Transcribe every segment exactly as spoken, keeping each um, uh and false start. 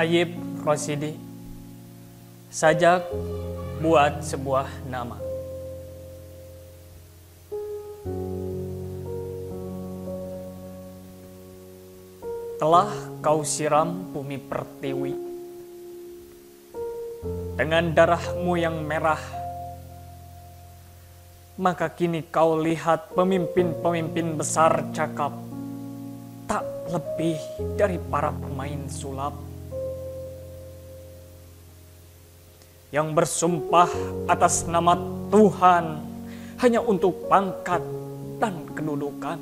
Ayib Rosidi. Sajak buat sebuah nama. Telah kau siram bumi pertiwi dengan darahmu yang merah, maka kini kau lihat pemimpin-pemimpin besar cakap tak lebih dari para pemain sulap yang bersumpah atas nama Tuhan hanya untuk pangkat dan kedudukan.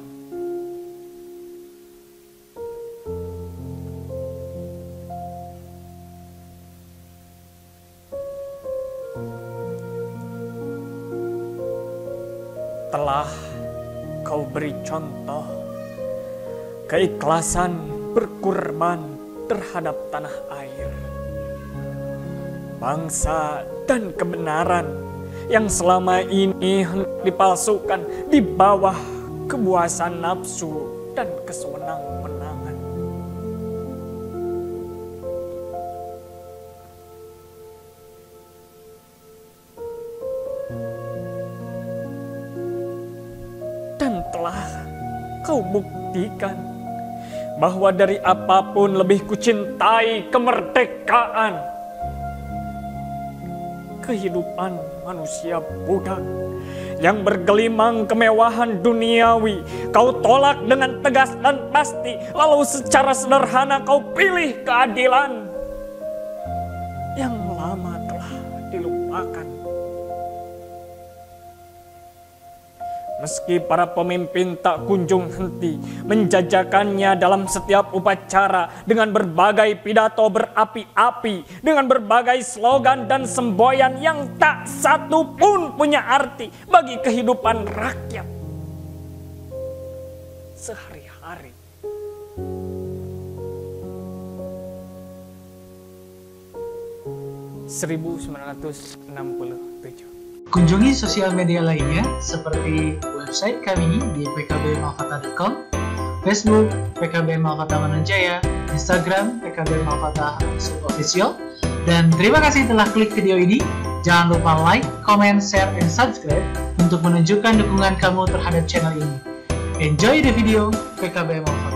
Telah kau beri contoh keikhlasan berkorban terhadap tanah air, bangsa dan kebenaran yang selama ini dipalsukan di bawah kepuasan nafsu dan kesewenang-wenangan. Dan telah kau buktikan bahwa dari apapun lebih kucintai kemerdekaan. Kehidupan manusia budak yang bergelimang kemewahan duniawi kau tolak dengan tegas dan pasti, lalu secara sederhana kau pilih keadilan yang lama telah dilupakan. Meski para pemimpin tak kunjung henti menjajakannya dalam setiap upacara dengan berbagai pidato berapi-api, dengan berbagai slogan dan semboyan yang tak satu pun punya arti bagi kehidupan rakyat sehari-hari. seribu sembilan ratus enam puluh tujuh. Kunjungi sosial media lainnya seperti website kami di p k b malkata dot com, Facebook P K B Malkata Mananjaya, Instagram P K B Malkata Official. Dan terima kasih telah klik video ini. Jangan lupa like, comment, share, and subscribe untuk menunjukkan dukungan kamu terhadap channel ini. Enjoy the video P K B Malkata.